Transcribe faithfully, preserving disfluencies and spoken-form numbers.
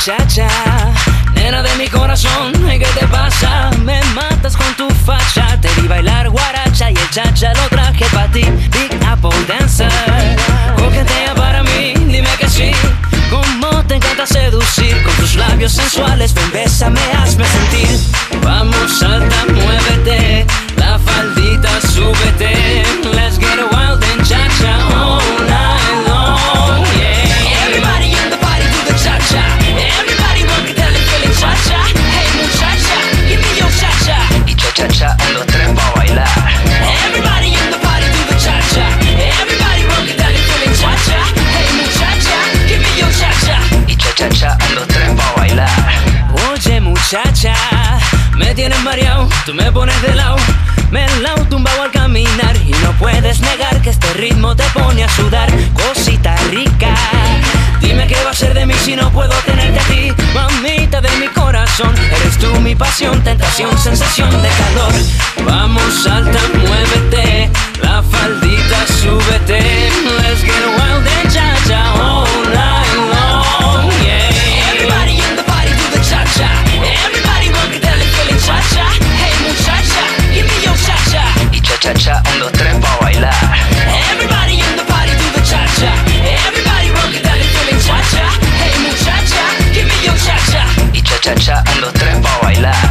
muchacha, nena de mi corazón, ¿qué te pasa? Me matas con tu facha. Te vi bailar guaracha y el chacha lo traje pa' ti. Big Apple Dancer, coquetea para mí, dime que sí. Cómo te encanta seducir con tus labios sensuales. Ven, bésame, hazme sentir. Vamos, salta, muévete, la faldita súbete. Let's get wild and cha-cha all night long, yeah. Everybody in the party do the cha-cha. Everybody rock it, tell it, feeling cha-cha. Hey muchacha, give me your cha-cha. Y cha-cha-cha, un, dos, tres pa' bailar. Everybody in the party do the cha-cha. Everybody rock it, tell it, feeling cha-cha. Hey muchacha, give me your cha-cha. Y cha-cha-cha, un, dos, tres pa' bailar. Oye muchacha, me tienes mareado, tú me pones de lado. Me la tumbado al caminar y no puedes negar que este ritmo te pone a sudar. Cosita rica, dime qué va a ser de mí si no puedo tenerte a ti. Mamita de mi corazón, eres tú mi pasión, tentación, sensación de calor. Vamos, salta, muévete, la faldita súbete. Let's get wild and cha-cha all night long, yeah. Everybody in the party do the cha-cha. Everybody rock it, tell it, feeling cha-cha. Hey muchacha, give me your cha-cha. Y cha-cha-cha, un, dos, tres pa' bailar. Everybody in the party do the cha-cha. Everybody rock it, tell it, feeling cha-cha. Hey muchacha, give me your cha-cha. Y cha-cha-cha, un, dos, tres pa' bailar.